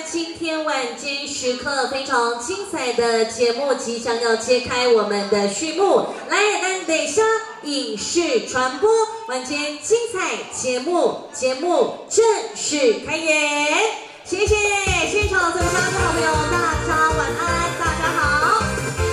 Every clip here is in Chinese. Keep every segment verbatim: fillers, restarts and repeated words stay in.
今天晚间时刻非常精彩的节目即将要揭开我们的序幕，来，咱等一下影视传播晚间精彩节目，节目正式开演，谢谢现场所有观众朋友，大家晚安，大家好。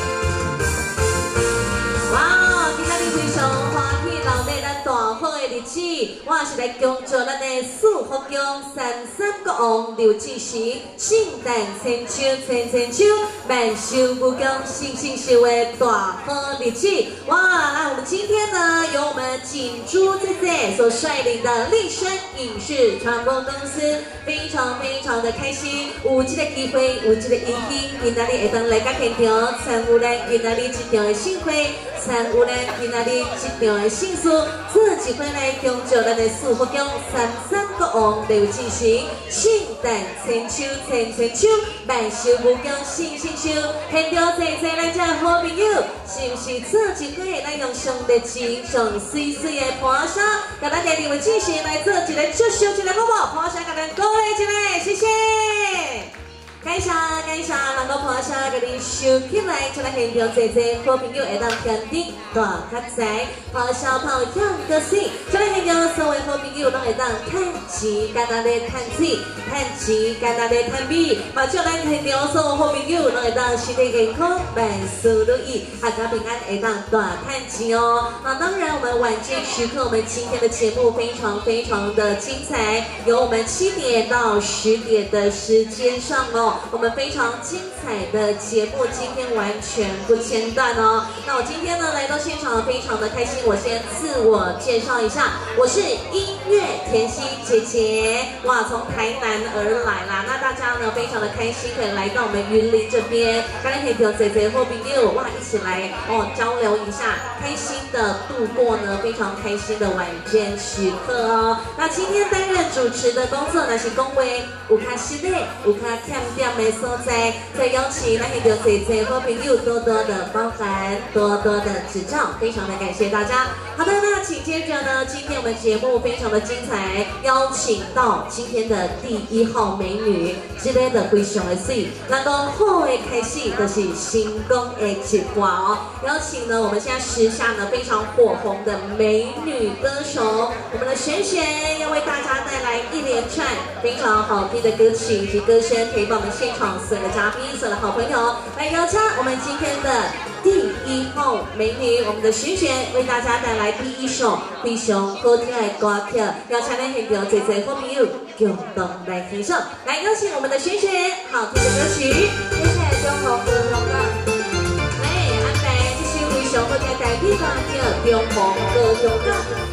哇，今天非常欢喜，老妹咱大好的日子，我是来恭祝咱的四福宫三三国王刘进时圣诞千秋千千秋，万寿无疆，幸幸寿的大好日子。哇，那我们今天呢，由我们锦珠姐姐所率领的立声影视传播公司，非常非常的开心，有这个机会，有这个邀请，今仔日会当来到现场参与咱今仔日这场的盛会，参与咱今仔日这场的庆祝，这几回来恭祝咱的四福宫三三国王刘进时圣诞千秋千千秋，万寿无疆，幸幸寿。现场坐坐咱这好朋友，是不是这几回咱用上热情、上水水的盘沙，甲咱的刘进时来做一个祝寿，一个好不好？盘沙甲咱鼓励一下，谢谢。感谢感谢，能够盘沙甲你收起来，出来现场坐坐好朋友会当肯定大发财，盘沙炮响个死，出来现场所有好朋友拢会当趁钱，简单的趁水，趁钱，简单的趁米，嘛祝咱现场所有好朋友拢会当身体健康，万事如意，阖家平安，会当大趁钱哦。那当然，我们晚间时刻，我们今天的节目非常非常的精彩，由我们七点到十点的时间上哦。我们非常精彩的节目，今天完全不间断哦。那我今天呢来到现场，非常的开心。我先自我介绍一下，我是音乐甜心姐姐，哇，从台南而来啦。那大家呢非常的开心，可以来到我们云林这边，刚才可以跟姐姐或朋友哇一起来哦交流一下，开心的度过呢非常开心的晚间时刻哦。那今天担任主持的工作呢是恭维有卡室内，有卡欠点的所在，再邀请那些的姐姐和朋友多多的包涵，多多的指教，非常的感谢大家。好的，那请接着呢，今天我们节目非常的精彩，邀请到今天的第一号美女，这个的非常的水，那个好的开始就是成功的一挂哦。邀请呢，我们现在时下呢非常火红的美女歌手，我们的璇璇要为大家带来一连串非常好听的歌曲以及歌声，陪伴我们现场所有的嘉宾、所有的好朋友来邀请我们今天的第一号美女，我们的璇璇为大家带来第一首非常好听的歌曲，邀请咱现场最最好朋友共同来欣赏。来邀请我们的璇璇，好听的歌曲，谢谢中红歌中歌。来安排这首非常好听的台语歌曲《中红歌中歌》。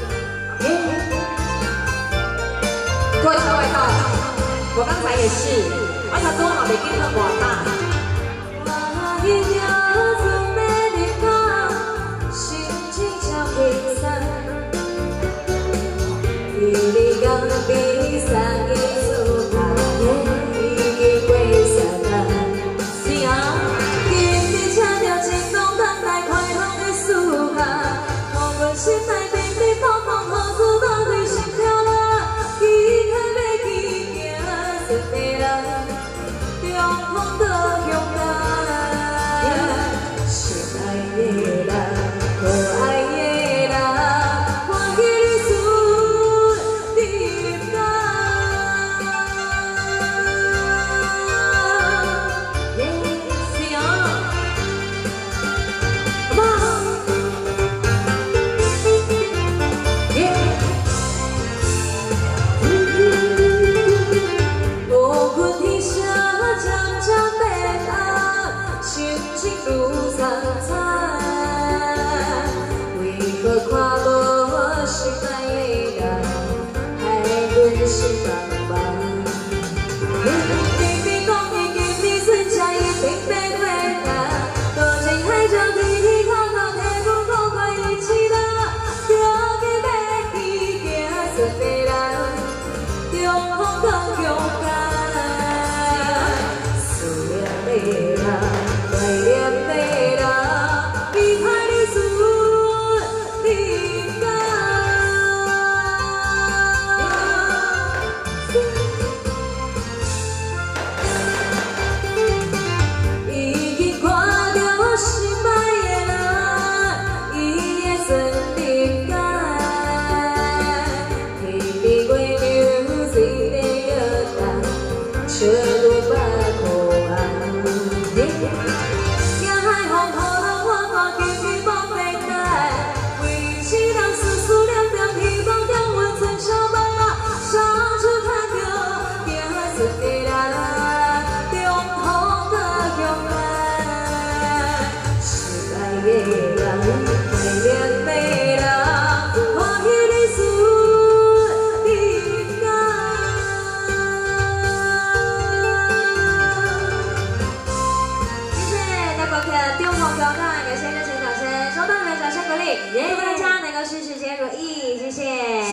各位各位到，我刚才也是，我才多好的跟他广大。中风的勇敢。